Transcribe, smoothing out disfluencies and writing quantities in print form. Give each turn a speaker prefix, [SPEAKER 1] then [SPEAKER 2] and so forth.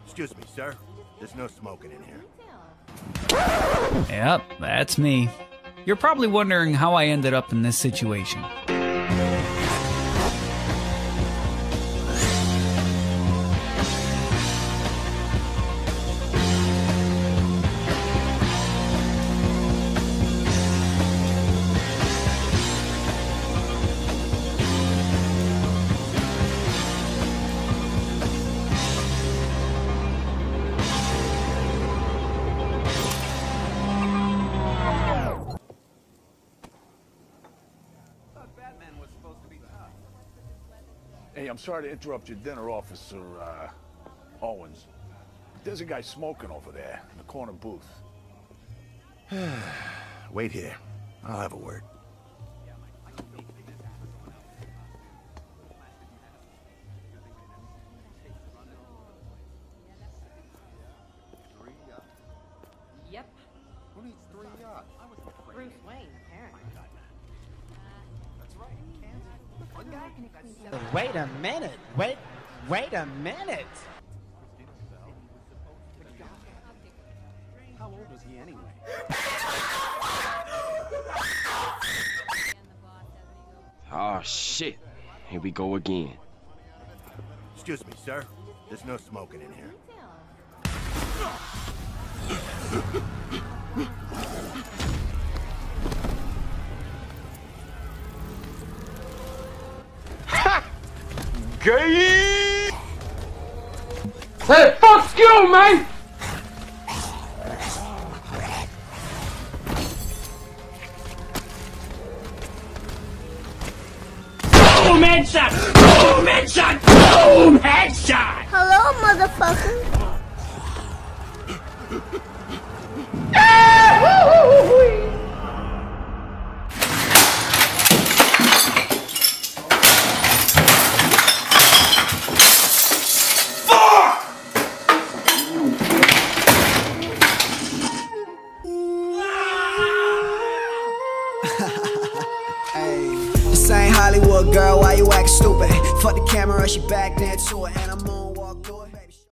[SPEAKER 1] Excuse me, sir. There's no smoking in here.
[SPEAKER 2] Yep, that's me. You're probably wondering how I ended up in this situation.
[SPEAKER 3] Hey, I'm sorry to interrupt your dinner, Officer Owens. There's a guy smoking over there in the corner booth.
[SPEAKER 1] Wait here. I'll have a word.
[SPEAKER 4] Yep.
[SPEAKER 5] Who needs 3 yachts?
[SPEAKER 4] Bruce Wayne, apparently.
[SPEAKER 5] That's right.
[SPEAKER 6] Wait a minute. Wait a minute.
[SPEAKER 5] How old was he anyway?
[SPEAKER 7] Oh shit. Here we go again.
[SPEAKER 1] Excuse me, sir. There's no smoking in here.
[SPEAKER 7] Gay! Hey, fuck you, man! Boom, headshot! Boom, headshot! Boom, headshot!
[SPEAKER 8] Hello, motherfucker.
[SPEAKER 9] This ain't Hollywood, girl, why you acting stupid? Fuck the camera, she back there to it, and I'm